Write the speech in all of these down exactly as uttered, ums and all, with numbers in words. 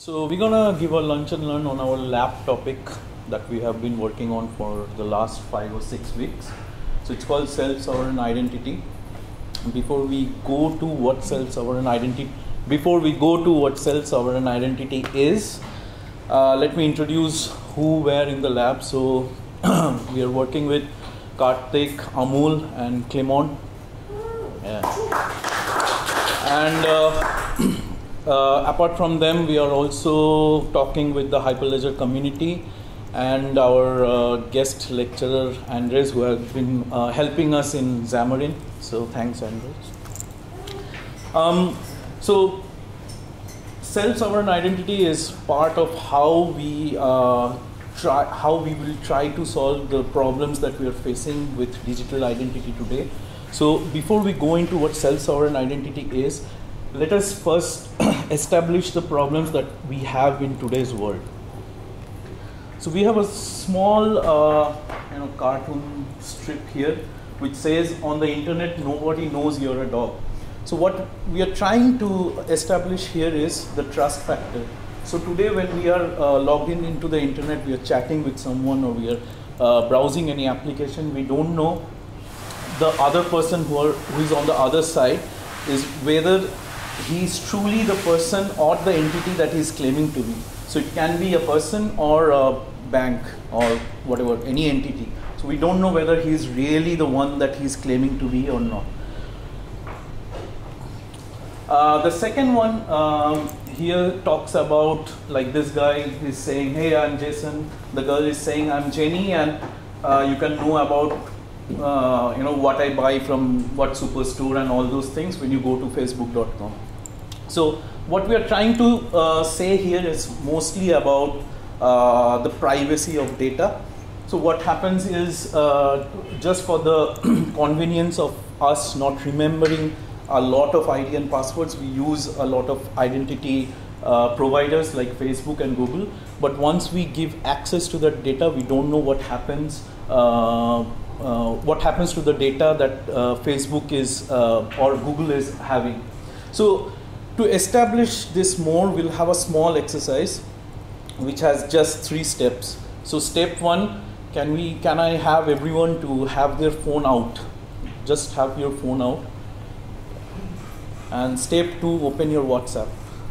So we're gonna give a lunch and learn on our lab topic that we have been working on for the last five or six weeks. So it's called self-sovereign identity. Before we go to what self-sovereign identity, before we go to what self-sovereign identity is, uh, let me introduce who were in the lab. So we are working with Karthik, Amul, and Clement. Yeah. And uh, uh, apart from them, we are also talking with the Hyperledger community and our uh, guest lecturer Andres, who has been uh, helping us in Xamarin. So thanks, Andres. Um, so self-sovereign identity is part of how we uh, try, how we will try to solve the problems that we are facing with digital identity today. So before we go into what self-sovereign identity is, let us first establish the problems that we have in today's world. So we have a small uh, you know, cartoon strip here which says, on the internet nobody knows you're a dog. So what we are trying to establish here is the trust factor. So today when we are uh, logged in into the internet, we are chatting with someone or we are uh, browsing any application, we don't know the other person who, are, who is on the other side is whether he is truly the person or the entity that he is claiming to be. So it can be a person or a bank or whatever, any entity. So we don't know whether he is really the one that he is claiming to be or not. Uh, the second one um, here talks about, like this guy is saying, hey, I'm Jason. The girl is saying, I'm Jenny, and uh, you can know about uh, you know, what I buy from what superstore and all those things when you go to facebook dot com. So what we are trying to uh, say here is mostly about uh, the privacy of data. So what happens is, uh, just for the convenience of us not remembering a lot of I D and passwords, we use a lot of identity uh, providers like Facebook and Google. But once we give access to that data, we don't know what happens uh, uh, what happens to the data that uh, Facebook is uh, or Google is having. So to establish this more, we'll have a small exercise which has just three steps. So step one, can we can I have everyone to have their phone out? Just have your phone out. And step two, open your WhatsApp.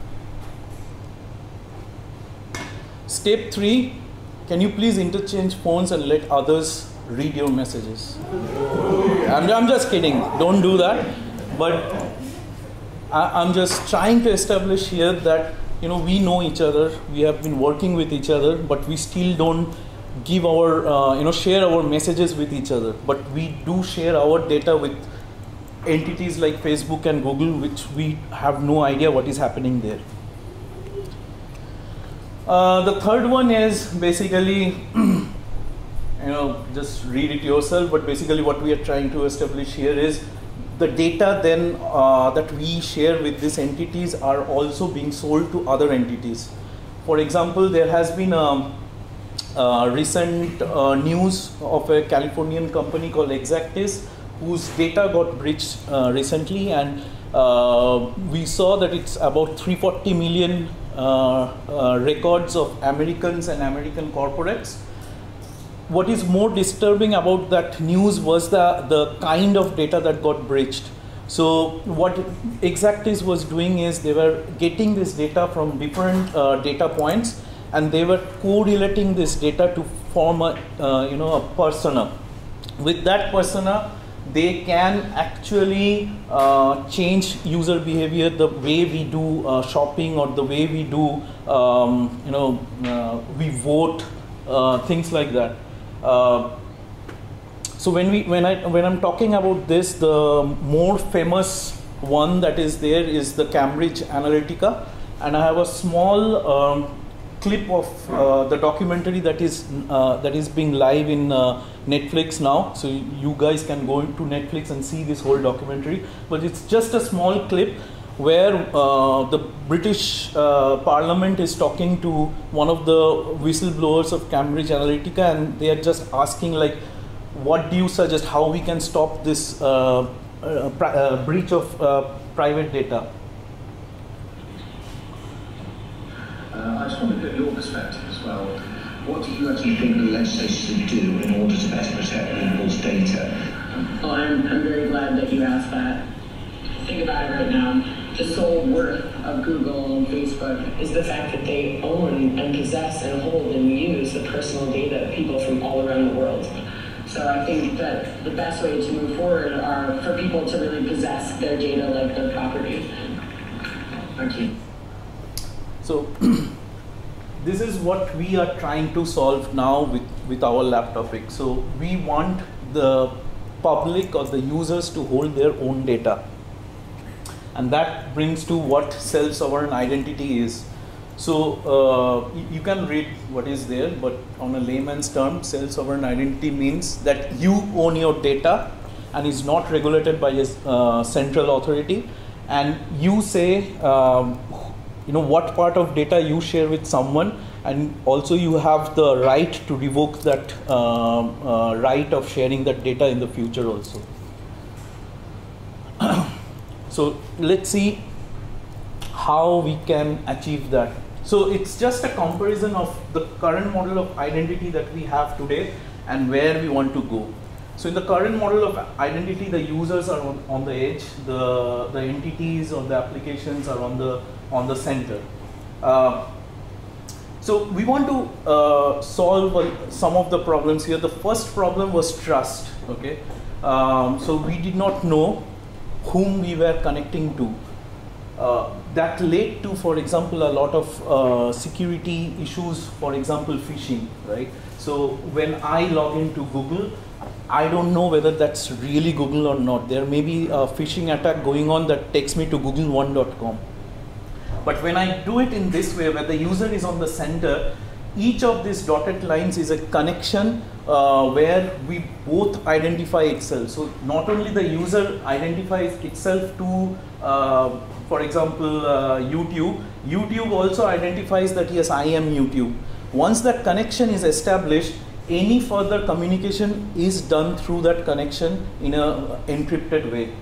Step three, can you please interchange phones and let others read your messages? I'm, I'm just kidding, don't do that. But I, I'm just trying to establish here that, you know, we know each other, we have been working with each other, but we still don't give our, uh, you know, share our messages with each other. But we do share our data with entities like Facebook and Google, which we have no idea what is happening there. Uh, the third one is basically, you know, just read it yourself, but basically what we are trying to establish here is the data then uh, that we share with these entities are also being sold to other entities. For example, there has been a, a recent uh, news of a Californian company called Exactis, whose data got breached uh, recently, and uh, we saw that it's about three hundred forty million uh, uh, records of Americans and American corporates. What is more disturbing about that news was the, the kind of data that got breached. So what Exactis was doing is they were getting this data from different uh, data points, and they were correlating this data to form a, uh, you know, a persona. With that persona, they can actually uh, change user behavior, the way we do uh, shopping or the way we do, um, you know, uh, we vote, uh, things like that. Uh, so when we, when I, when I'm talking about this, the more famous one that is there is the Cambridge Analytica, and I have a small um, clip of uh, the documentary that is uh, that is being live in uh, Netflix now. So you guys can go into Netflix and see this whole documentary. But it's just a small clip where uh, the British uh, Parliament is talking to one of the whistleblowers of Cambridge Analytica, and they are just asking, like, what do you suggest, how we can stop this uh, uh, uh, breach of uh, private data? Uh, just want to get your perspective as well. What do you actually think the legislation should do in order to better protect people's data? Well, I'm, I'm very glad that you asked that. Think about it right now. The sole worth of Google and Facebook is the fact that they own and possess and hold and use the personal data of people from all around the world. So I think that the best way to move forward are for people to really possess their data like their property. Thank you. So this is what we are trying to solve now with, with our lab topic. So we want the public or the users to hold their own data. And that brings to what self-sovereign identity is. So uh, you, you can read what is there, but on a layman's term, self-sovereign identity means that you own your data and is not regulated by a uh, central authority. And you say, um, you know, what part of data you share with someone, and also you have the right to revoke that uh, uh, right of sharing that data in the future also. So let's see how we can achieve that. So it's just a comparison of the current model of identity that we have today and where we want to go. So in the current model of identity, the users are on, on the edge, the, the entities or the applications are on the, on the center. Uh, so we want to uh, solve uh, some of the problems here. The first problem was trust, okay? Um, so we did not know whom we were connecting to. Uh, that led to, for example, a lot of uh, security issues, for example, phishing, right? So when I log into Google, I don't know whether that's really Google or not. There may be a phishing attack going on that takes me to google one dot com. But when I do it in this way, where the user is on the center, each of these dotted lines is a connection uh, where we both identify itself. So not only the user identifies itself to, uh, for example, uh, YouTube, YouTube also identifies that yes, I am YouTube. Once that connection is established, any further communication is done through that connection in a encrypted way.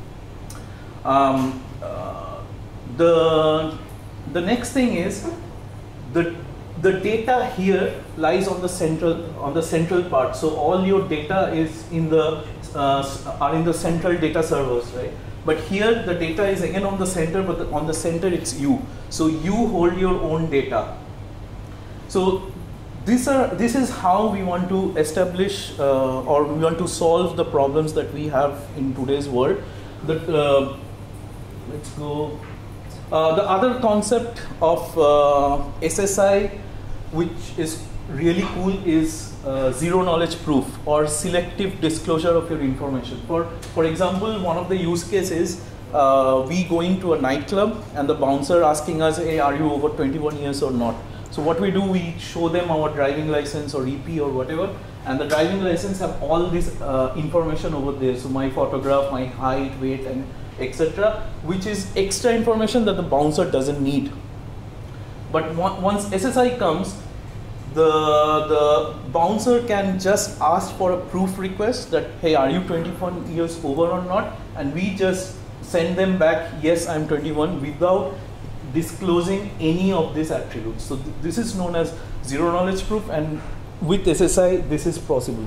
Um, uh, the, the next thing is the The data here lies on the central on the central part. So all your data is in the uh, are in the central data servers, right? But here the data is again on the center, but the, on the center it's you. So you hold your own data. So these are this is how we want to establish uh, or we want to solve the problems that we have in today's world. That uh, let's go. Uh, the other concept of uh, S S I, which is really cool, is uh, zero knowledge proof or selective disclosure of your information. For, for example, one of the use cases, uh, we going to a nightclub and the bouncer asking us, hey, are you over twenty-one years or not? So what we do, we show them our driving license or E P or whatever, and the driving license have all this uh, information over there. So my photograph, my height, weight, and et cetera, which is extra information that the bouncer doesn't need. But once S S I comes, the, the bouncer can just ask for a proof request that, hey, are you twenty-one years over or not? And we just send them back, yes, I'm twenty-one, without disclosing any of these attributes. So th this is known as zero knowledge proof, and with S S I, this is possible.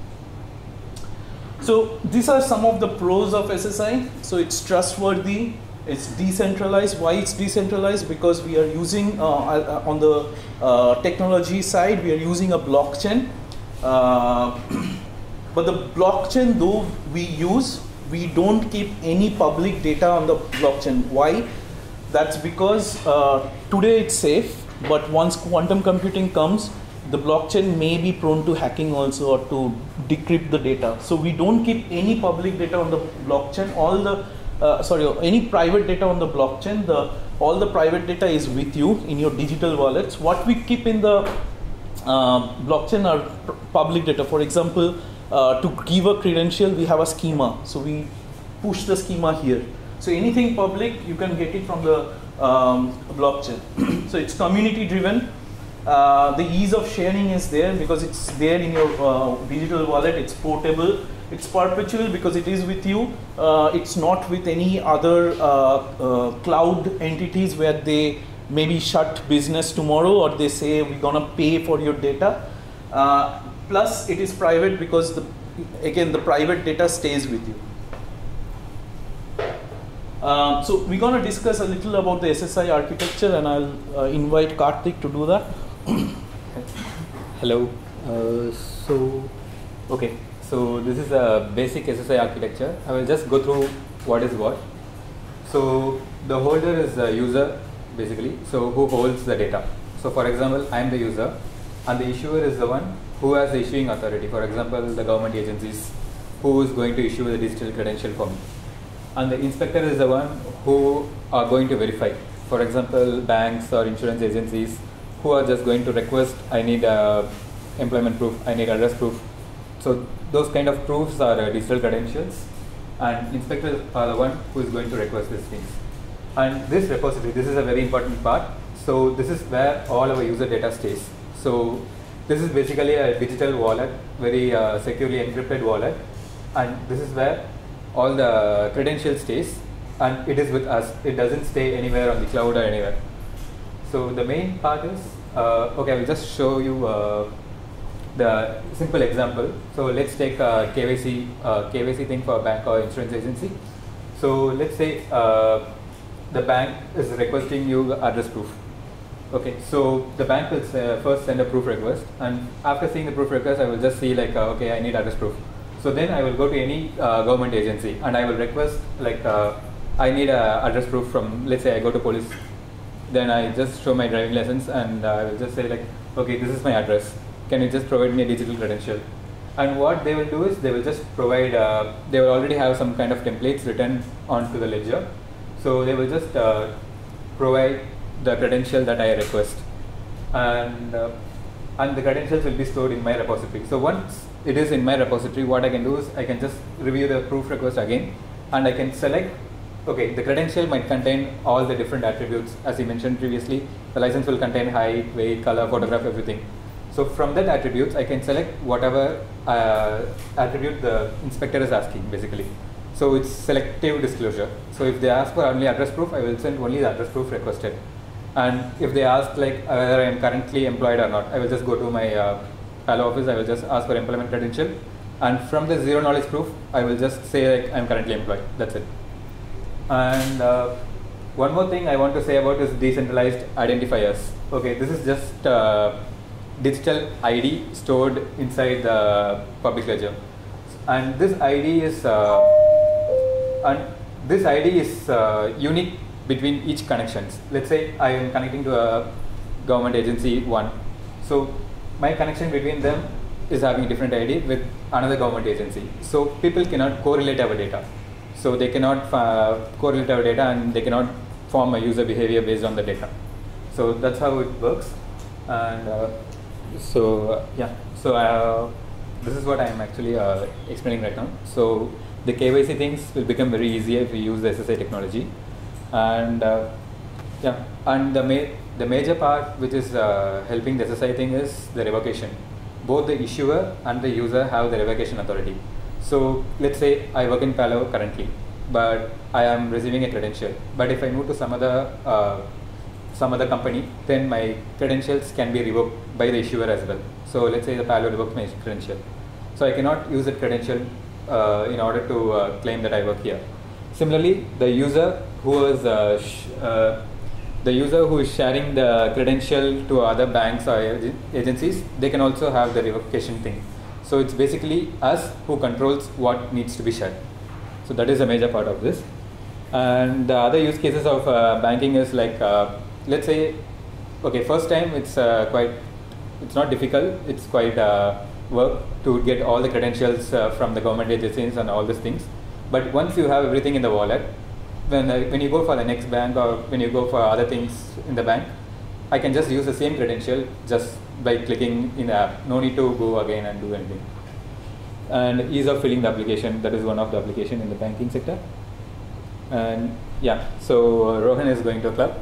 So these are some of the pros of S S I. So it's trustworthy, it's decentralized. Why it's decentralized? Because we are using, uh, on the uh, technology side, we are using a blockchain. Uh, but the blockchain, though we use, we don't keep any public data on the blockchain. Why? That's because uh, today it's safe, but once quantum computing comes, the blockchain may be prone to hacking also, or to decrypt the data. So we don't keep any public data on the blockchain. All the uh, sorry, any private data on the blockchain. The all the private data is with you in your digital wallets. What we keep in the uh, blockchain are public data. For example, uh, to give a credential, we have a schema. So we push the schema here. So anything public, you can get it from the um, blockchain. So it's community driven. Uh, the ease of sharing is there because it's there in your uh, digital wallet. It's portable. It's perpetual because it is with you. Uh, it's not with any other uh, uh, cloud entities where they maybe shut business tomorrow, or they say we're gonna pay for your data. Uh, plus, it is private because the, again the private data stays with you. Um, so we're gonna discuss a little about the S S I architecture, and I'll uh, invite Karthik to do that. Hello. Uh, so, okay. So this is a basic S S I architecture. I will just go through what is what. So the holder is the user, basically. So who holds the data. So for example, I am the user, and the issuer is the one who has the issuing authority. For example, the government agencies, who is going to issue the digital credential for me. And the inspector is the one who are going to verify. For example, banks or insurance agencies who are just going to request, I need uh, employment proof, I need address proof. So those kind of proofs are uh, digital credentials, and inspectors are the one who is going to request these things. And this repository, this is a very important part. So this is where all our user data stays. So this is basically a digital wallet, very uh, securely encrypted wallet, and this is where all the credentials stays, and it is with us. It doesn't stay anywhere on the cloud or anywhere. So the main part is, uh, okay, I will just show you uh, the simple example. So let's take a K Y C, uh, K Y C thing for a bank or insurance agency. So let's say uh, the bank is requesting you address proof. Okay, so the bank will uh, first send a proof request, and after seeing the proof request, I will just see like, uh, okay, I need address proof. So then I will go to any uh, government agency, and I will request like, uh, I need a address proof from, let's say I go to police. Then I just show my driving license, and uh, I will just say like, okay, this is my address. Can you just provide me a digital credential? And what they will do is they will just provide, uh, they will already have some kind of templates written onto the ledger. So they will just uh, provide the credential that I request. And, uh, and the credentials will be stored in my repository. So once it is in my repository, what I can do is I can just review the proof request again, and I can select, okay, the credential might contain all the different attributes. As you mentioned previously, the license will contain height, weight, color, photograph, everything. So from that attributes, I can select whatever uh, attribute the inspector is asking, basically. So it's selective disclosure. So if they ask for only address proof, I will send only the address proof requested. And if they ask like whether I am currently employed or not, I will just go to my uh, Palo office, I will just ask for employment credential. And from the zero knowledge proof, I will just say like I am currently employed. That's it. And uh, one more thing I want to say about is decentralized identifiers. Okay, this is just uh, digital I D stored inside the public ledger, and this I D is uh, and this I D is uh, unique between each connections. Let's say I am connecting to a government agency one, so my connection between them is having a different I D with another government agency. So people cannot correlate our data. So they cannot uh, correlate our data, and they cannot form a user behavior based on the data. So that's how it works. And uh, so uh, yeah, so uh, this is what I am actually uh, explaining right now. So the K Y C things will become very easier if we use the S S I technology. And uh, yeah, and the ma the major part which is uh, helping the S S I thing is the revocation. Both the issuer and the user have the revocation authority. So let's say I work in Palo currently, but I am receiving a credential. But if I move to some other uh, some other company, then my credentials can be revoked by the issuer as well. So let's say the Palo revoked my credential. So I cannot use that credential uh, in order to uh, claim that I work here. Similarly, the user who is uh, sh uh, the user who is sharing the credential to other banks or ag agencies, they can also have the revocation thing. So it's basically us who controls what needs to be shared. So that is a major part of this. And the other use cases of uh, banking is like, uh, let's say, okay, first time it's uh, quite, it's not difficult, it's quite uh, work to get all the credentials uh, from the government agencies and all these things. But once you have everything in the wallet, when, uh, when you go for the next bank or when you go for other things in the bank, I can just use the same credential just by clicking in the app. No need to go again and do anything. And ease of filling the application, that is one of the application in the banking sector. And yeah, so uh, Rohan is going to clap.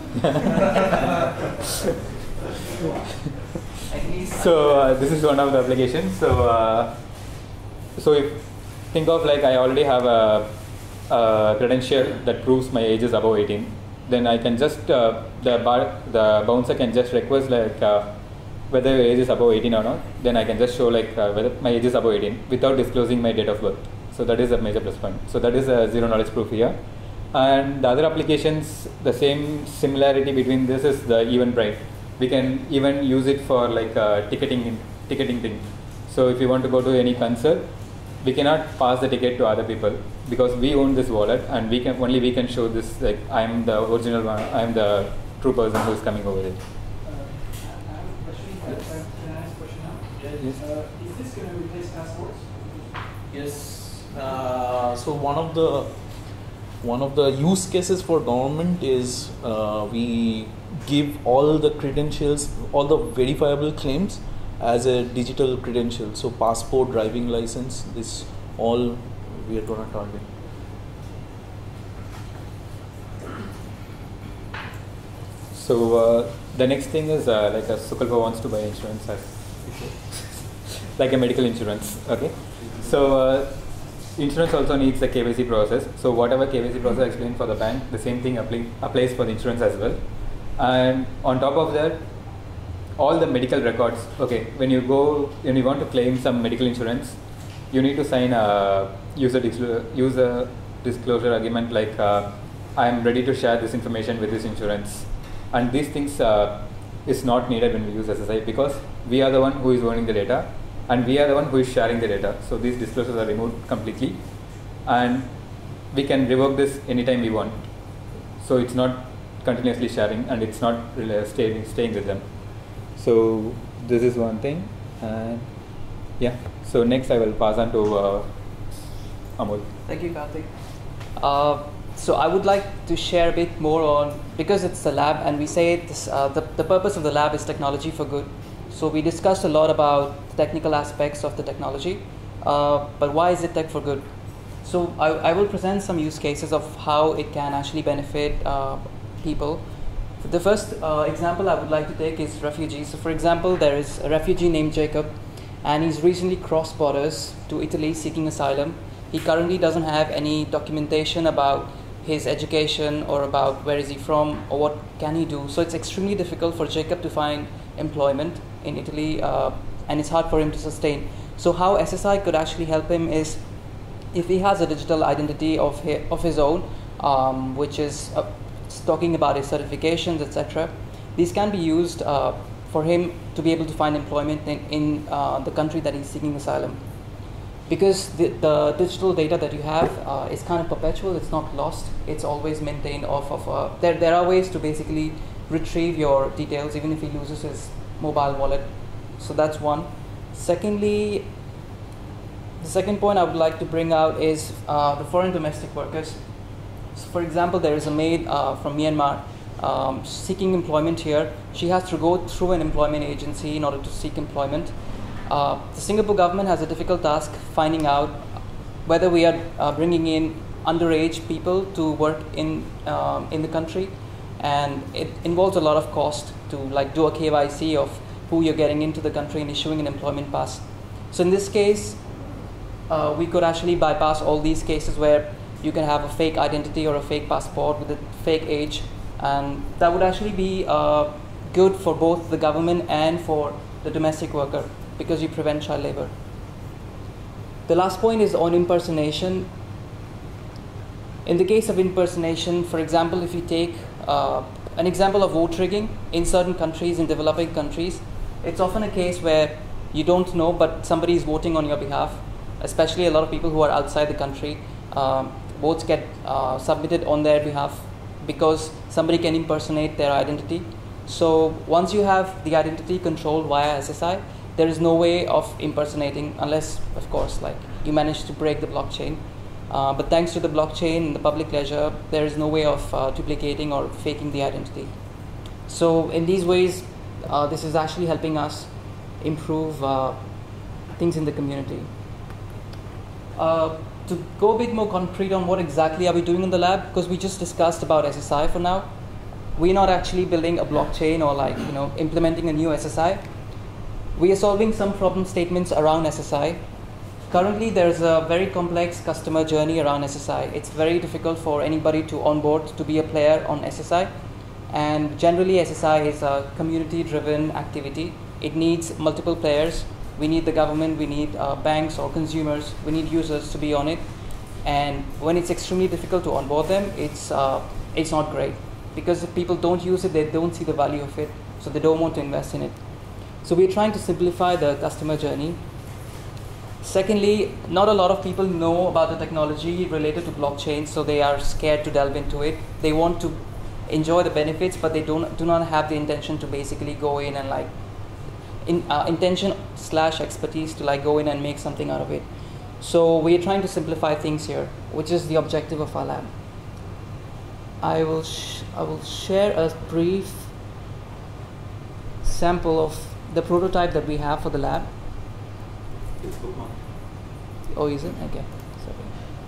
So uh, this is one of the applications. So uh, so if think of like I already have a, a credential that proves my age is above eighteen. then I can just uh, the bar, the bouncer can just request like uh, whether your age is above eighteen or not. Then I can just show like uh, whether my age is above eighteen without disclosing my date of birth. So that is a major plus point. So that is a zero knowledge proof here. And the other applications, the same similarity between this is the Eventbrite. We can even use it for like a ticketing ticketing thing. So if you want to go to any concert, we cannot pass the ticket to other people because we own this wallet, and we can only we can show this like I am the original one, I am the true person who is coming over there. Uh, I have a question. Yes. Can I ask a question now? Yes. Uh, is this going to replace passports? Yes. Uh, so one of the one of the use cases for government is uh, we give all the credentials, all the verifiable claims as a digital credential. So passport, driving license, this all we are going to target. So uh, the next thing is uh, like a Sukalpa wants to buy insurance as like a medical insurance. Okay. So uh, insurance also needs a K Y C process. So whatever K Y C process I explained for the bank, the same thing apply, applies for the insurance as well. And on top of that, all the medical records. Okay, when you go, when you want to claim some medical insurance, you need to sign a user disclosure, user disclosure agreement like uh, I am ready to share this information with this insurance. And these things uh, is not needed when we use S S I because we are the one who is owning the data and we are the one who is sharing the data. So these disclosures are removed completely, and we can revoke this anytime we want. So it's not continuously sharing and it's not really staying staying with them. So this is one thing, and yeah. So next I will pass on to uh, Amol. Thank you, Karthik. Uh, so I would like to share a bit more on, because it's a lab and we say this, uh, the, the purpose of the lab is technology for good. So we discussed a lot about the technical aspects of the technology, uh, but why is it tech for good? So I, I will present some use cases of how it can actually benefit uh, people. The first uh, example I would like to take is refugees. So for example, there is a refugee named Jacob, and he's recently crossed borders to Italy seeking asylum. He currently doesn't have any documentation about his education or about where is he from or what can he do. So it's extremely difficult for Jacob to find employment in Italy, uh, and it's hard for him to sustain. So how S S I could actually help him is if he has a digital identity of his, of his own, um, which is uh, talking about his certifications, et cetera. These can be used uh, for him to be able to find employment in, in uh, the country that he's seeking asylum. Because the, the digital data that you have uh, is kind of perpetual, it's not lost, it's always maintained off of, uh, there, there are ways to basically retrieve your details even if he loses his mobile wallet. So that's one. Secondly, the second point I would like to bring out is uh, the foreign domestic workers. So for example, there is a maid uh, from Myanmar um, seeking employment here. She has to go through an employment agency in order to seek employment. Uh, the Singapore government has a difficult task finding out whether we are uh, bringing in underage people to work in um, in the country, and it involves a lot of cost to like do a K Y C of who you're getting into the country and issuing an employment pass. So in this case, uh, we could actually bypass all these cases where you can have a fake identity or a fake passport with a fake age, and that would actually be uh, good for both the government and for the domestic worker because you prevent child labor. The last point is on impersonation. In the case of impersonation, for example, if you take uh, an example of vote rigging in certain countries, in developing countries, it's often a case where you don't know but somebody is voting on your behalf, especially a lot of people who are outside the country. Um, votes get uh, submitted on their behalf because somebody can impersonate their identity. So once you have the identity controlled via S S I, there is no way of impersonating unless, of course, like you manage to break the blockchain. Uh, but thanks to the blockchain and the public ledger, there is no way of uh, duplicating or faking the identity. So in these ways, uh, this is actually helping us improve uh, things in the community. Uh, to go a bit more concrete on what exactly are we doing in the lab, because we just discussed about S S I for now, we're not actually building a blockchain or like you know implementing a new S S I. We are solving some problem statements around S S I. currently there's a very complex customer journey around S S I. It's very difficult for anybody to onboard to be a player on S S I, and generally S S I is a community-driven activity. It needs multiple players. We need the government, we need uh, banks or consumers, we need users to be on it. And when it's extremely difficult to onboard them, it's uh, it's not great, because if people don't use it, they don't see the value of it, so they don't want to invest in it. So we're trying to simplify the customer journey. Secondly, not a lot of people know about the technology related to blockchain, so they are scared to delve into it. They want to enjoy the benefits, but they don't do not have the intention to basically go in and like in uh, intention slash expertise to like go in and make something out of it. So we're trying to simplify things here, which is the objective of our lab. I will sh I will share a brief sample of the prototype that we have for the lab. Oh, is it? Okay. Sorry.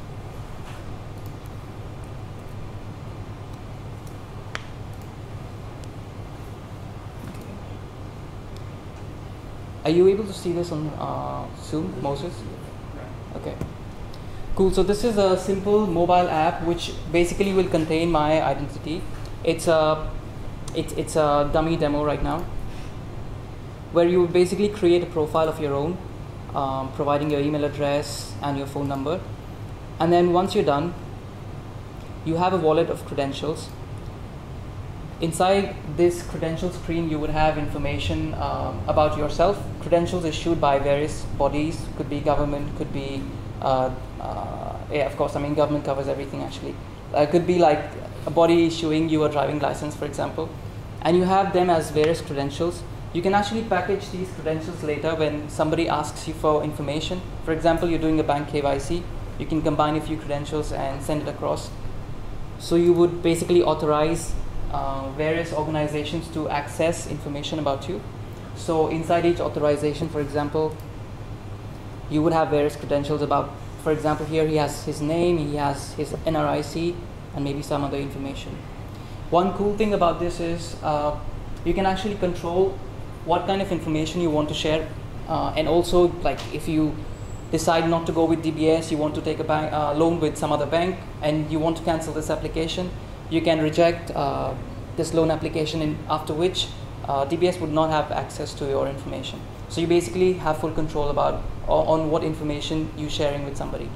Are you able to see this on uh, Zoom, Moses? Okay. Cool. So this is a simple mobile app which basically will contain my identity. It's a it's it's a dummy demo right now, where you basically create a profile of your own, um, providing your email address and your phone number, and then once you're done, you have a wallet of credentials. Inside this credential screen, you would have information um, about yourself. Credentials issued by various bodies, could be government, could be, uh, uh, yeah, of course, I mean, government covers everything actually. Uh, it could be like a body issuing you a driving license, for example. And you have them as various credentials. You can actually package these credentials later when somebody asks you for information. For example, you're doing a bank K Y C. You can combine a few credentials and send it across. So you would basically authorize Uh, various organizations to access information about you. So inside each authorization, for example, you would have various credentials about, for example, here he has his name, he has his N R I C, and maybe some other information. One cool thing about this is uh, you can actually control what kind of information you want to share, uh, and also like if you decide not to go with D B S, you want to take a bank, uh, loan with some other bank, and you want to cancel this application, you can reject uh, this loan application, in, after which uh, D B S would not have access to your information. So you basically have full control about uh, on what information you're sharing with somebody.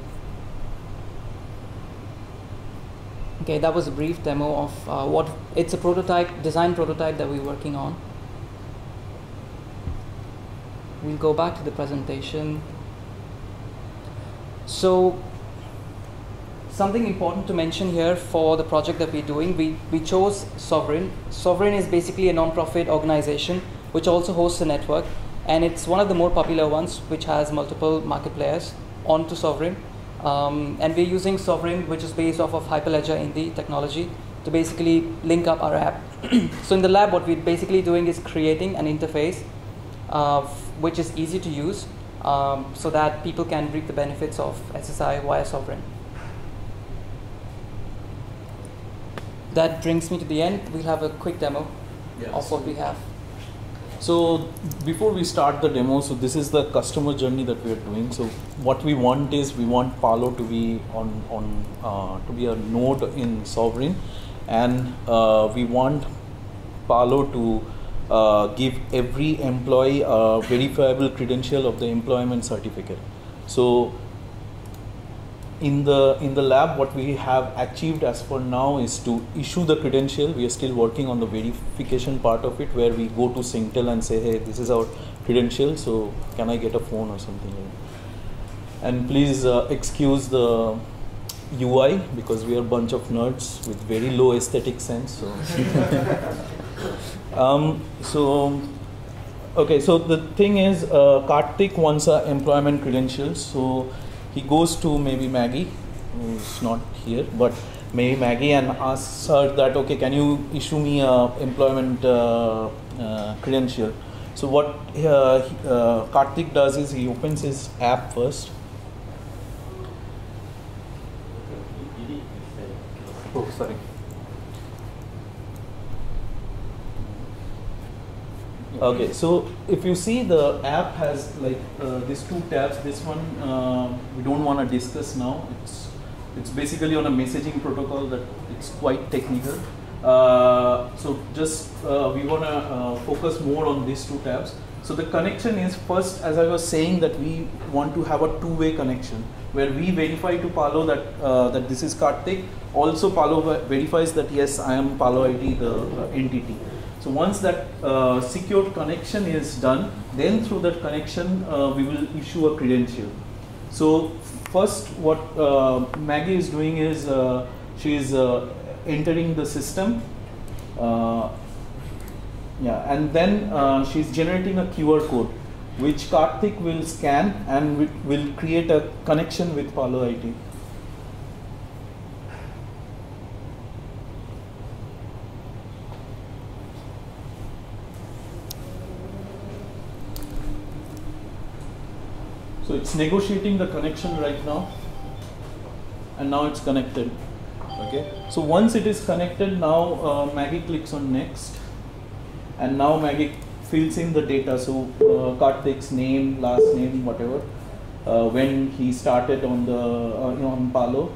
Okay, that was a brief demo of uh, what, it's a prototype, design prototype that we're working on. We'll go back to the presentation. So, something important to mention here for the project that we're doing, we, we chose Sovereign. Sovereign is basically a non-profit organization which also hosts a network, and it's one of the more popular ones which has multiple market players onto Sovereign. Um, and we're using Sovereign, which is based off of Hyperledger Indy technology, to basically link up our app. So in the lab, what we're basically doing is creating an interface uh, which is easy to use, um, so that people can reap the benefits of S S I via Sovereign. That brings me to the end. We'll have a quick demo yeah, of what we have. So before we start the demo, so this is the customer journey that we are doing. So what we want is we want Palo to be on on uh, to be a node in Sovereign, and uh, we want Palo to uh, give every employee a verifiable credential of the employment certificate. So in the in the lab, what we have achieved as for now is to issue the credential. We are still working on the verification part of it, where we go to Singtel and say, hey, this is our credential, so can I get a phone or something like that. And please uh, excuse the U I, because we are a bunch of nerds with very low aesthetic sense. So, um, so okay, so the thing is, uh, Karthik wants our employment credentials. So he goes to maybe Maggie, who's not here, but maybe Maggie, and asks her that, okay, can you issue me a employment uh, uh, credential? So what uh, he, uh, Karthik does is he opens his app first. Oh, sorry. Yeah. Okay, so if you see, the app has like uh, these two tabs. This one uh, we don't want to discuss now. It's it's basically on a messaging protocol that it's quite technical. Uh, so just uh, we want to uh, focus more on these two tabs. So the connection is first, as I was saying, that we want to have a two-way connection where we verify to Palo that uh, that this is Karthik. Also, Palo verifies that yes, I am Palo I D, the uh, entity. So once that uh, secured connection is done, then through that connection uh, we will issue a credential. So first, what uh, Maggie is doing is uh, she is uh, entering the system. Uh, yeah, and then uh, she's generating a Q R code, which Karthik will scan and will create a connection with Palo I D. So it's negotiating the connection right now, and now it's connected. Okay. So once it is connected, now uh, Maggie clicks on next, and now Maggie fills in the data. So uh, Karthik's name, last name, whatever, uh, when he started on the uh, you know, on Palo.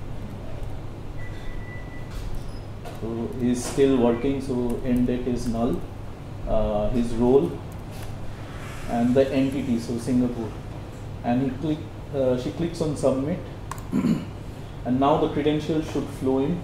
So he's still working. So end date is null. Uh, his role and the entity. So Singapore. And he click, uh, she clicks on submit, and now the credentials should flow in.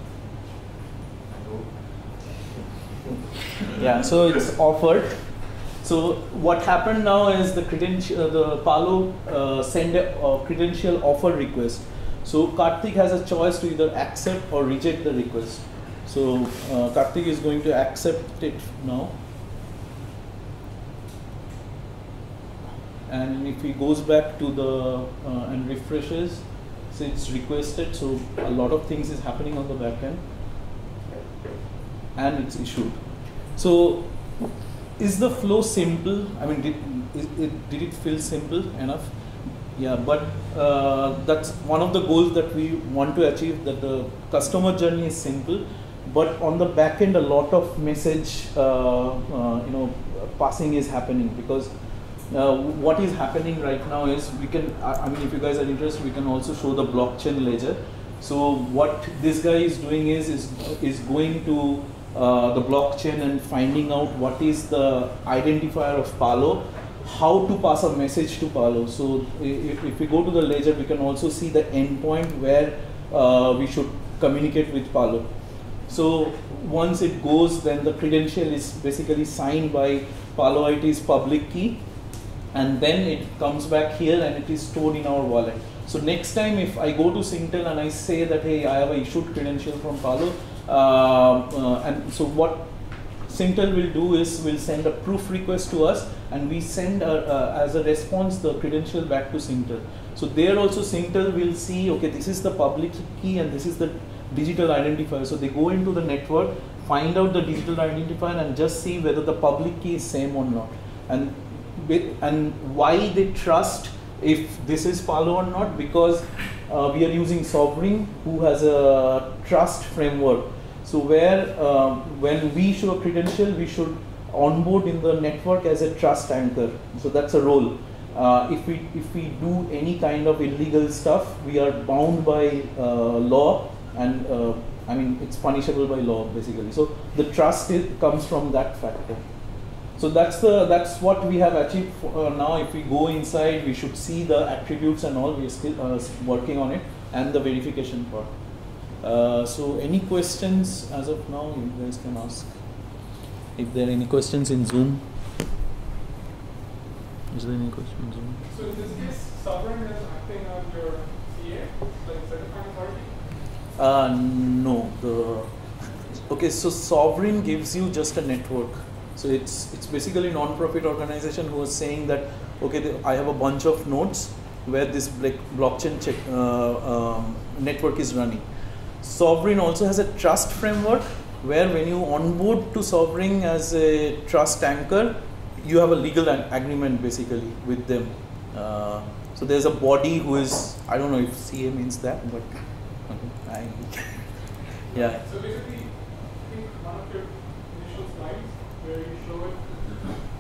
Yeah, so it's offered. So what happened now is the credential, uh, the Palo uh, send a uh, credential offer request. So Karthik has a choice to either accept or reject the request. So uh, Karthik is going to accept it now. And if he goes back to the uh, and refreshes, so it's requested. So a lot of things is happening on the back end, and it's issued. So is the flow simple? I mean, did is it, did it feel simple enough? Yeah, but uh, that's one of the goals that we want to achieve. That the customer journey is simple, but on the back end, a lot of message, uh, uh, you know, passing is happening because. Uh, what is happening right now is we can, I, I mean, if you guys are interested, we can also show the blockchain ledger. So what this guy is doing is is, is going to uh, the blockchain and finding out what is the identifier of Palo, how to pass a message to Palo. So if, if we go to the ledger, we can also see the endpoint where uh, we should communicate with Palo. So once it goes, then the credential is basically signed by Palo I D's public key. And then it comes back here and it is stored in our wallet. So next time if I go to Singtel and I say that, hey, I have a issued credential from Palo, uh, uh, and so what Singtel will do is will send a proof request to us, and we send a, uh, as a response the credential back to Singtel. So there also Singtel will see, okay, this is the public key and this is the digital identifier. So they go into the network, find out the digital identifier and just see whether the public key is same or not. And and why they trust if this is Palo or not, because uh, we are using Sovereign, who has a trust framework. So where uh, when we show a credential, we should onboard in the network as a trust anchor. So that's a role. Uh, if we if we do any kind of illegal stuff, we are bound by uh, law, and uh, I mean it's punishable by law basically. So the trust is, comes from that factor. So that's the that's what we have achieved for, uh, now. If we go inside, we should see the attributes and all. We're still uh, working on it, and the verification part. Uh, so any questions as of now, you guys can ask. If there are any questions in Zoom. Is there any question in Zoom? So in this case, Sovereign is acting as your C A, like certifying authority? Uh, no. The okay. So Sovereign gives you just a network. So it's it's basically a non-profit organization who is saying that, okay, the, I have a bunch of nodes where this blockchain check, uh, um, network is running. Sovereign also has a trust framework where when you onboard to Sovereign as a trust anchor, you have a legal agreement basically with them. Uh, so there's a body who is, I don't know if C A means that, but okay, I, yeah. So basically, I think one of your initial slides where you show it,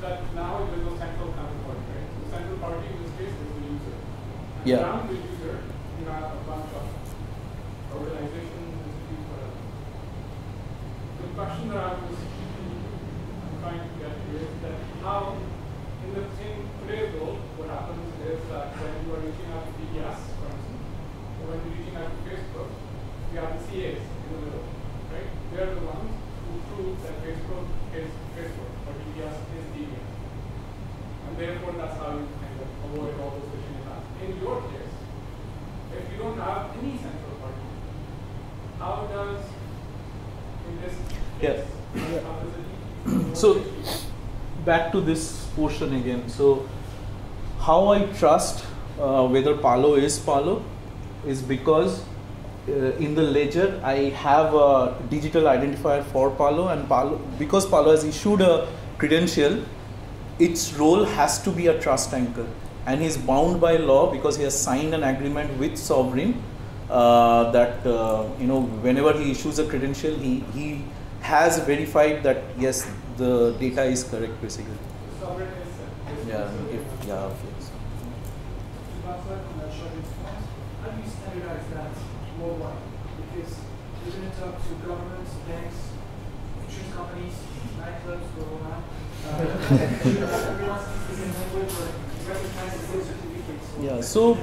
that now there's no central counterparty, right? The central party in this case is the user. And Yeah. around the user, you have a bunch of organizations, institutes, whatever. The question that I was I'm trying to get here is that how, in the in today's world, what happens is that when you are reaching out to D B S, for instance, or when you're reaching out to Facebook, you have the C As in the middle, right? They're the ones who prove that Facebook is Facebook or D B S is D B S. And therefore, that's how you kind of avoid all those phishing attacks. In your case, if you don't have any central party, how does, in this Yeah. case, Yeah. how does it So back to this portion again. So how I trust uh, whether Palo is Palo is because uh, in the ledger I have a digital identifier for Palo, and Palo, because Palo has issued a credential, its role has to be a trust anchor, and he is bound by law because he has signed an agreement with Sovereign uh, that uh, you know whenever he issues a credential, he he has verified that yes, the data is correct basically. Sovereign is set. Yeah, if yeah, okay. So, Last slide on that short response. How do you standardize that worldwide? Because isn't it up to governments, banks, insurance companies, nightclubs, go on? Should everyone speak the same language or recognize the good certificates? yeah, so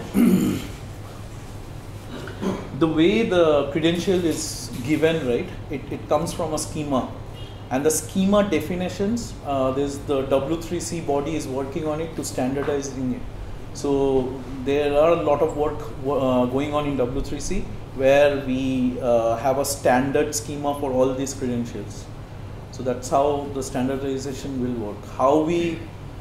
the way the credential is given, right, it, it comes from a schema. And the schema definitions, uh, there's the W three C body is working on it to standardizing it. So there are a lot of work uh, going on in W three C where we uh, have a standard schema for all these credentials. So that's how the standardization will work. How we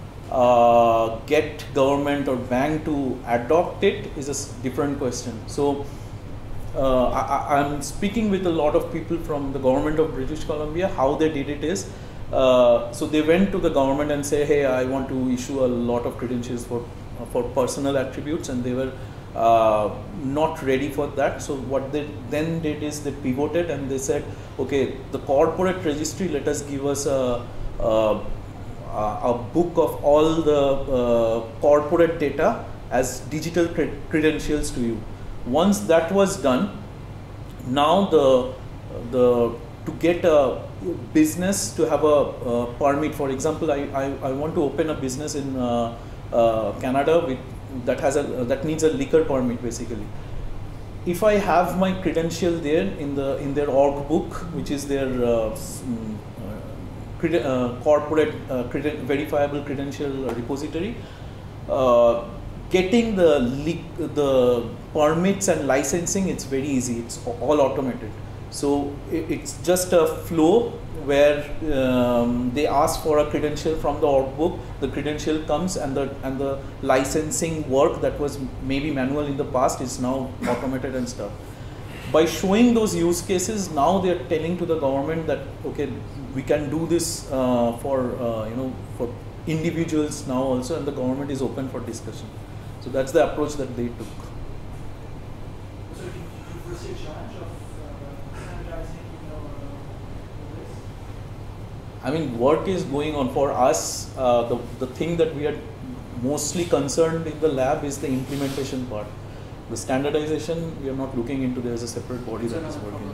uh, get government or bank to adopt it is a s- different question. So uh, I, I'm speaking with a lot of people from the government of British Columbia. How they did it is, uh, so they went to the government and say, hey, I want to issue a lot of credentials for for personal attributes, and they were uh, not ready for that. So what they then did is they pivoted and they said, okay, the corporate registry, let us give us a, a, a book of all the uh, corporate data as digital cred- credentials to you. Once that was done, now the the to get a business to have a, a permit, for example, I, I, I want to open a business in uh, uh, Canada with that has a that needs a liquor permit basically. If I have my credential there in the in their org book, which is their uh, mm, uh, credi- uh, corporate uh, credi- verifiable credential repository, uh, getting the li- the permits and licensing, it's very easy. It's all automated. So it, it's just a flow where um, they ask for a credential from the org book. The credential comes, and the and the licensing work that was maybe manual in the past is now automated and stuff. By showing those use cases, now they are telling to the government that okay, we can do this uh, for uh, you know for individuals now also, and the government is open for discussion. So that's the approach that they took. So do you do you foresee a challenge of uh, standardizing, you know, uh, this? I mean, work is going on for us. Uh, the the thing that we are mostly concerned in the lab is the implementation part. The standardization, we are not looking into. There is a separate body that is working.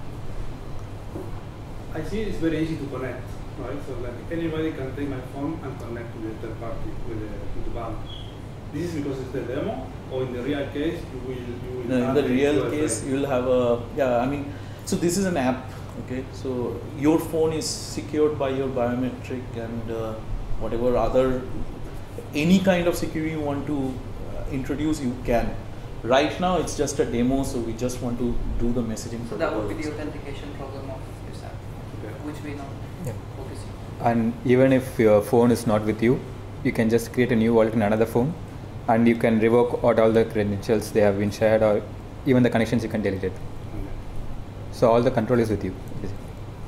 I see it's very easy to connect, right? So like anybody can take my phone and connect to the third party with the, with the bank. This is because it's the demo, or in the real case, you will you will. No, in have the a real Q R case, code. you will have a yeah. I mean, so this is an app. Okay, so your phone is secured by your biometric and uh, whatever other any kind of security you want to uh, introduce, you can. Right now, it's just a demo, so we just want to do the messaging. So that would be the protocols. authentication problem of this app, Okay. which we now Yeah. focus on. And even if your phone is not with you, you can just create a new wallet in another phone, and you can revoke out all the credentials they have been shared, or even the connections you can delete it. Okay. So all the control is with you, basically.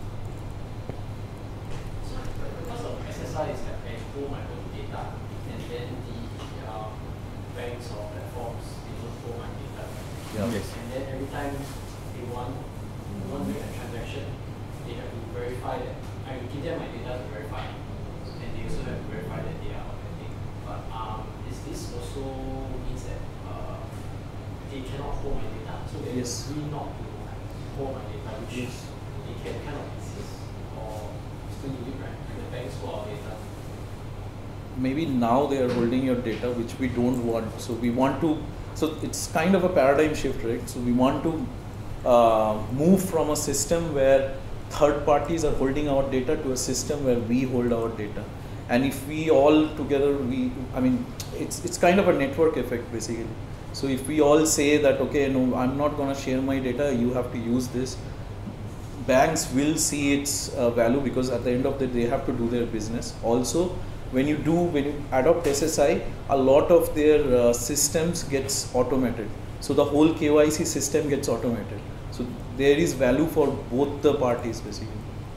Because of S S I is that I hold my own data, and then the uh, banks or platforms they don't hold my data. Yeah. Yes. And then every time they want they want to make a transaction, they have to verify that I will give them my data to verify, and they also have to verify that they are authentic. But um, is this also means that uh, they cannot hold my data? So they Yes. agree not to like, hold my data, which Yes. they can kind of exist or still do it, right? The banks hold our data. Maybe now they are holding your data, which we don't want. So we want to, so it's kind of a paradigm shift, right? So we want to uh, move from a system where third parties are holding our data to a system where we hold our data. And if we all together, we, I mean, it's, it's kind of a network effect basically. So if we all say that, okay, no, I'm not going to share my data, you have to use this, banks will see its uh, value because at the end of the day, they have to do their business. Also, when you do, when you adopt S S I, a lot of their uh, systems gets automated. So the whole K Y C system gets automated. So there is value for both the parties basically.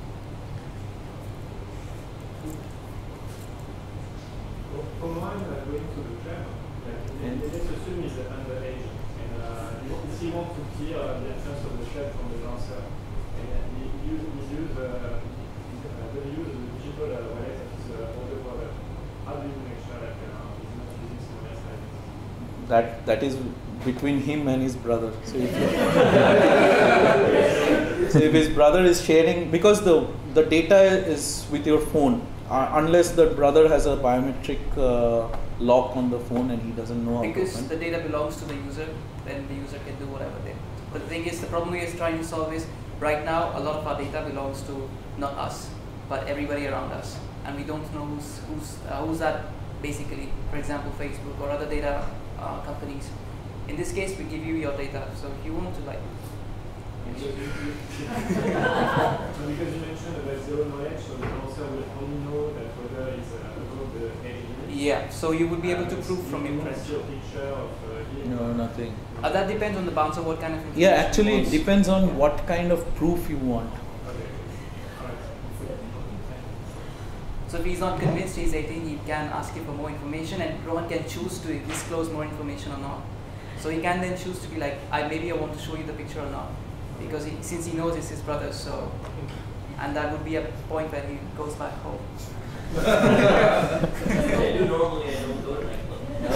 From one uh, going to the trend, like, let's assume he's underage, and uh, he wants to clear uh, the absence of the threat from the dancer, and uh, he use he use uh, the use the digital uh, wallet of his uh, older brother. How do you make sure that uh, he's not using someone else's identity? That that is between him and his brother. So if, so if his brother is sharing, because the the data is with your phone, uh, unless the brother has a biometric uh, lock on the phone and he doesn't know how to Because open. the data belongs to the user, then the user can do whatever they. But the thing is, the problem we are trying to solve is right now a lot of our data belongs to not us, but everybody around us, and we don't know who's who's uh, who's that basically. For example, Facebook or other data uh, companies. In this case, we give you your data. So if you want to like. So because you mentioned about zero knowledge, so the dancer will only know that whether it's uh, above the age limit. Yeah. So you would be able to Uh, prove from you your won't friends. see a picture of uh, him. No, nothing. Uh, that depends on the bouncer what kind of information. Yeah, actually, he it wants. depends on what kind of proof you want. Okay. Alright. So if he's not convinced he's eighteen, he can ask you for more information, and Rohan can choose to disclose more information or not. So he can then choose to be like, I maybe I want to show you the picture or not, because he, since he knows it's his brother, so, and that would be a point where he goes back home. They do normally, I don't do it like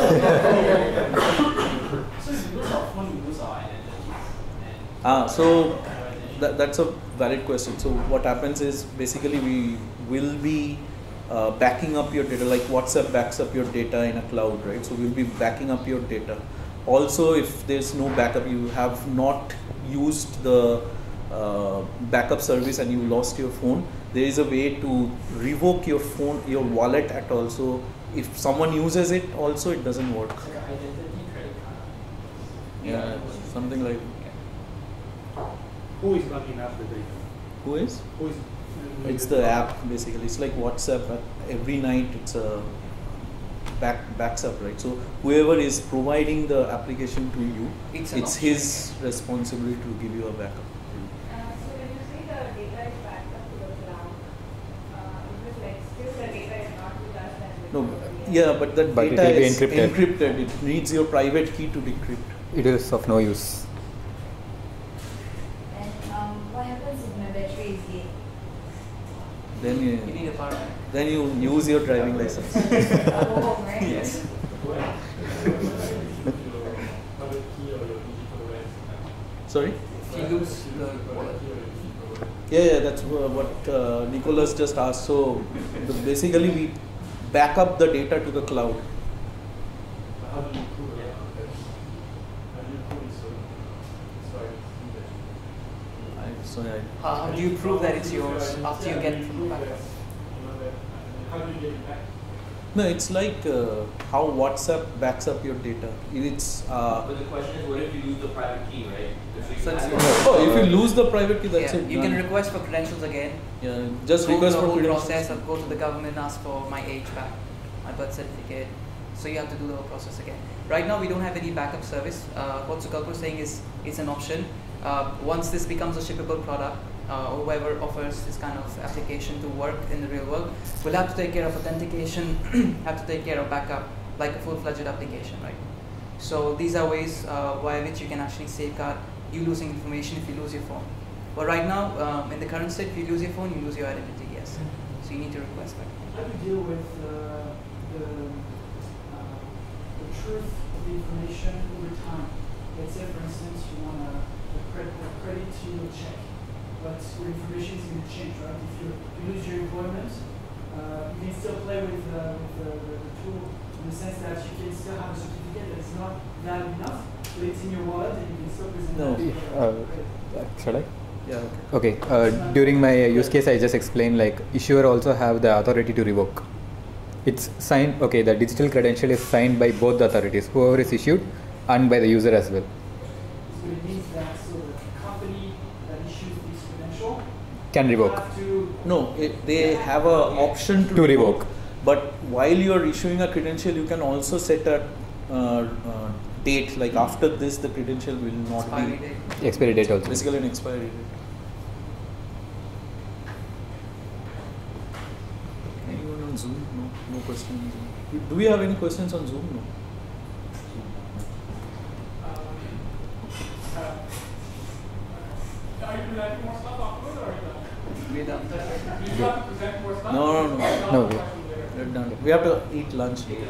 So if we lose our phone, we lose our identities. And Ah, so that, that's a valid question. So what happens is basically we will be uh, backing up your data, like WhatsApp backs up your data in a cloud, right? So we'll be backing up your data. Also, if there's no backup, you have not used the uh, backup service and you lost your phone, there is a way to revoke your phone, your wallet at all. So if someone uses it also, it doesn't work. it's like an identity credit card. Yeah, something like. Who is backing up the data? Who is? Who is? It's the app basically. It's like WhatsApp. But every night it's a back backs up, right? So whoever is providing the application to you, It's it's, an his responsibility to give you a backup. Uh, so when you say the data is backed up to the cloud, uh, is it like still the data is not with us and with No, the yeah, but that But it data will be is encrypted. encrypted. It needs your private key to decrypt. It is of no use. And um, what happens if my battery is dead? Then You you, need a power bank. then you use your driving license. Go home, right? Yes. Sorry. If you lose the wallet. Yeah, yeah, that's wha- what uh, Nicholas just asked. So the, basically, we back up the data to the cloud. How do you prove it? How do you prove it so so I I, so I, How, how do you prove that it's yours after you get it from the backup? How do you get it back? no, it's like uh, how WhatsApp backs up your data. It's uh, But the question is, what if you lose the private key, right? If you So it's- have- oh, if you lose the private key, that's Yeah, it. you can done. request for credentials again. Yeah, just go request through for the whole credentials. process of go to the government, ask for my age back, my birth certificate. So you have to do the whole process again. Right now we don't have any backup service. Uh, what Sukalpo is saying is it's an option. Uh, once this becomes a shippable product, uh, or whoever offers this kind of application to work in the real world, will have to take care of authentication, have to take care of backup, like a full-fledged application, right? So these are ways uh, by which you can actually safeguard you losing information if you lose your phone. But right now, um, in the current state, if you lose your phone, you lose your identity, yes. So you need to request that. How do you deal with uh, the, uh, the truth of the information over time? Let's say, for instance, you want a, a, credit, a credit to your check, but your information is going to change, right? If you, you lose your employment, uh, you can still play with, uh, with the, the, the tool in the sense that you can still have a certificate that's not valid enough, but it's in your wallet and you can still present No. that. Uh, credit. should I? Yeah. Okay. Okay, uh, during my use case, I just explained like issuer also have the authority to revoke. It's signed, okay, the digital credential is signed by both the authorities, whoever is issued and by the user as well. So it means that so the company that issues this credential Can revoke. have to No, it, they have a option to, To revoke. But while you are issuing a credential, you can also set a uh, uh, date. Like after this, the credential will not Expiry be date. Expiry date also. basically an expiry date. Anyone on Zoom? No, no question on Zoom. Do we have any questions on Zoom? No. Are you presenting more stuff afterwards, or are you done? We're done. Do you have to present more stuff? No, no, no. Or No, not we- questions later? We're done. We have to eat lunch later.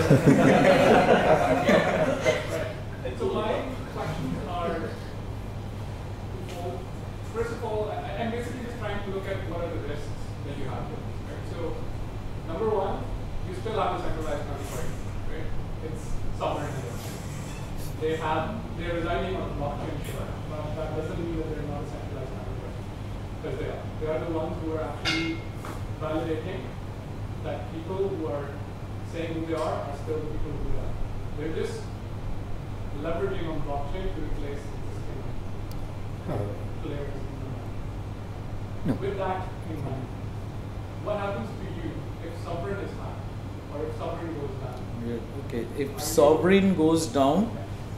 So my questions are, well, first of all, I- I'm basically just trying to look at what are the risks that you have. Right? So, number one, you still have a centralized counterparty, right? It's sovereign. They have, they're residing on the blockchain, but that doesn't mean that they're not a centralized counterparty, because they are. They are the ones who are actually validating that people who are saying who they are are still the people who they are. They're just leveraging on blockchain to replace existing players in the market. No. With that in mind, what happens to you if sovereign is hacked or if sovereign goes down? Yeah, okay. If sovereign goes down,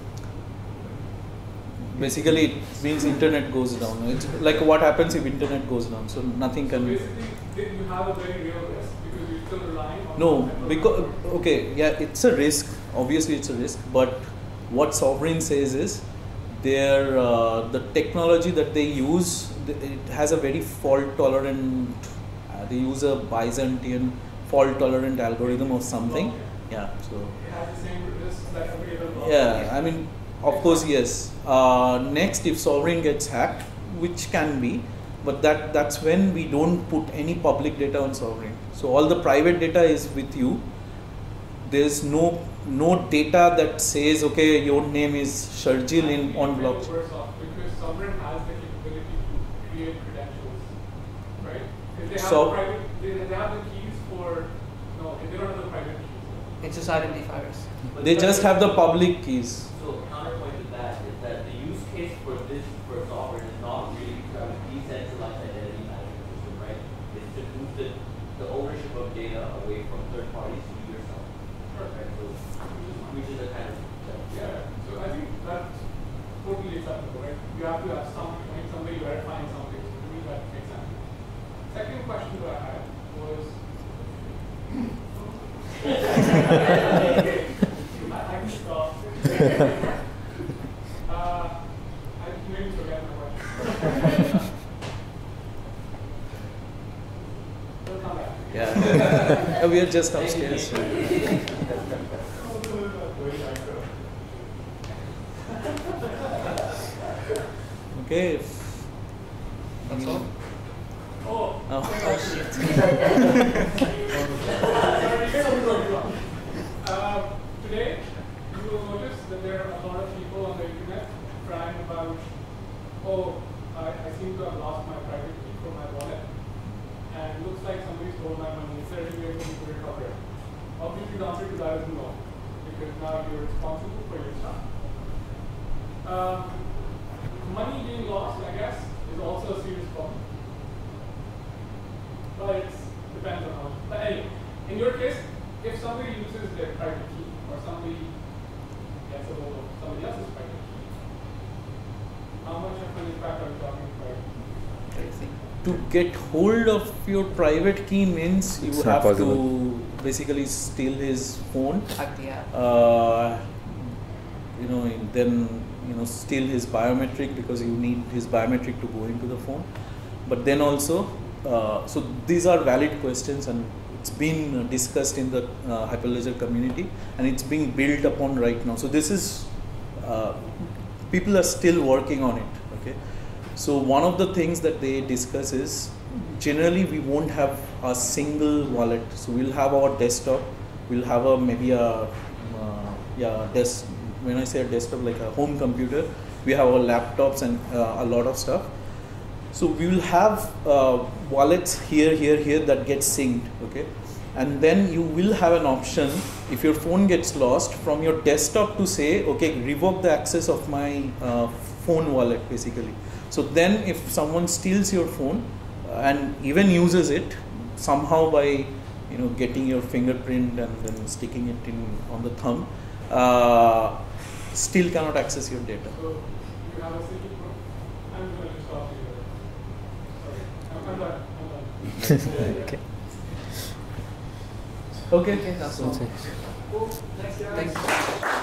basically it means internet goes down. It's like what happens if internet goes down. So nothing So can. basically, did you have a very real risk because you're still relying on No, central because government? okay, yeah, it's a risk. Obviously, it's a risk. But what sovereign says is, their uh, the technology that they use, th- it has a very fault tolerant. Uh, they use a Byzantine fault tolerant algorithm or something. Yeah. So. It has the same risk that every other blockchain. Yeah, I mean, of course, yes. Uh, next, if sovereign gets hacked, which can be, but that that's when we don't put any public data on sovereign. So all the private data is with you. There's no no data that says, okay, your name is Sharjil in on Even blockchain. worse off, because sovereign has the capability to create credentials, right? If they have So- the private, they, they have the keys for no, if they don't have the private keys. It's just identifiers. They just have the public keys. So counterpoint to that is that the use case for this for sovereign is not really to have a decentralized identity management system, right? It's to move the, the ownership of data away from third parties to yourself. Right? So which is a kind of Yeah. So I think that's totally acceptable, right? You have to have some right? somebody verifying something. So to me that makes sense. Second question that I had was I, I can stop. uh, I maybe forget my question. We'll come back. Yeah, we are just upstairs. Okay. That's all. Oh, Oh, oh shit. uh, today, you will notice that there are a lot of people on the internet crying about, oh, I, I seem to have lost my private key from my wallet, and it looks like somebody stole my money. Is there any way for me to recover it? Obviously, the answer to that is no, because now you're responsible for your stuff. Um, money being lost, I guess, is also a serious problem. But it depends on how. But anyway, in your case, if somebody uses their private key or somebody gets a hold of somebody else's private key, how much of an impact are we talking about? To get hold of your private key means you It's not have possible. to basically steal his phone. Hack the app. Uh, you know, then you know steal his biometric because you need his biometric to go into the phone. But then also, uh, so these are valid questions, and it's been discussed in the uh, Hyperledger community, and it's being built upon right now. So this is, uh, people are still working on it, okay? So one of the things that they discuss is, generally we won't have a single wallet. So we'll have our desktop, we'll have a maybe a, uh, yeah, desk, when I say a desktop, like a home computer, we have our laptops and uh, a lot of stuff. So we will have uh, wallets here, here, here that get synced, okay? And then you will have an option, if your phone gets lost, from your desktop to say, okay, revoke the access of my uh, phone wallet, basically. So then if someone steals your phone uh, and even uses it somehow by, you know, getting your fingerprint and then sticking it in on the thumb, uh, still cannot access your data. So you have a single phone. I'm going to stop you there. Sorry, I'm done. I'm done. Okay. Okay. Okay, that's all. Cool. Thanks, guys. Thanks.